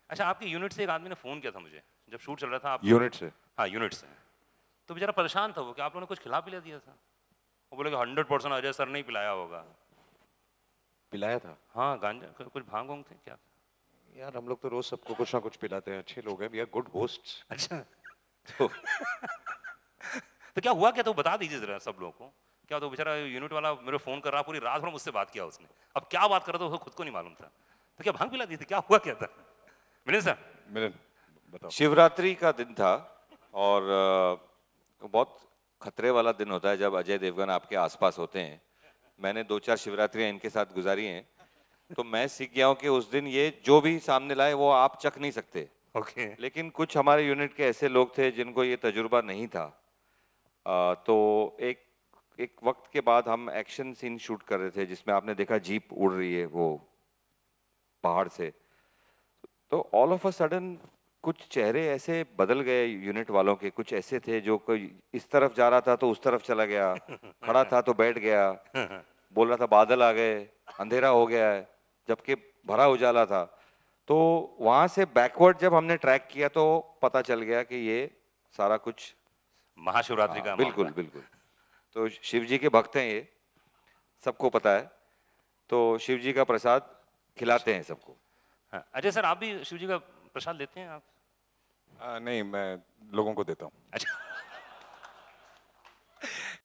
अच्छा, आपके यूनिट से एक आदमी ने फ़ोन किया था मुझे, जब शूट चल रहा था आप। यूनिट से? हाँ, यूनिट से। तो बेचारा परेशान था वो कि आप लोगों ने कुछ खिला पिला दिया था। वो बोले कि 100% अजय सर ने ही पिलाया होगा। पिलाया था? हाँ, गांजा कुछ भांग-वांग थे क्या? यार हम लोग तो रोज सबको कुछ ना कुछ पिलाते हैं, अच्छे लोग हैं, वी आर गुड होस्ट्स। अच्छा। तो तो क्या हुआ क्या, तो बता दीजिए ज़रा सब लोगों को। क्या, तो बेचारा यूनिट वाला मेरे फ़ोन कर रहा, पूरी रात भर मुझसे बात किया उसने। अब क्या बात कर रहा था वो खुद को नहीं मालूम था। तो क्या भांग पिला दी थी, क्या हुआ क्या था? मिलिंद सर। मिलन बताओ। शिवरात्रि का दिन था और बहुत खतरे वाला दिन होता है जब अजय देवगन आपके आसपास होते हैं। मैंने 2-4 शिवरात्रियां इनके साथ गुजारी हैं, तो मैं सीख गया हूं कि उस दिन ये जो भी सामने लाए वो आप चख नहीं सकते। ओके। लेकिन कुछ हमारे यूनिट के ऐसे लोग थे जिनको ये तजुर्बा नहीं था। तो एक एक वक्त के बाद हम एक्शन सीन शूट कर रहे थे जिसमें आपने देखा जीप उड़ रही है वो पहाड़ से। तो ऑल ऑफ अ सडन कुछ चेहरे ऐसे बदल गए यूनिट वालों के, कुछ ऐसे थे जो कोई इस तरफ जा रहा था तो उस तरफ चला गया, खड़ा था तो बैठ गया, बोल रहा था बादल आ गए, अंधेरा हो गया है, जबकि भरा उजाला था। तो वहां से बैकवर्ड जब हमने ट्रैक किया तो पता चल गया कि ये सारा कुछ महाशिवरात्रि का मामला बिल्कुल है। बिल्कुल। तो शिव जी के भक्त हैं ये, सबको पता है। तो शिव जी का प्रसाद खिलाते हैं सबको। हाँ, अजय सर आप भी शिव जी का प्रसाद लेते हैं आप? नहीं, मैं लोगों को देता हूँ। अच्छा।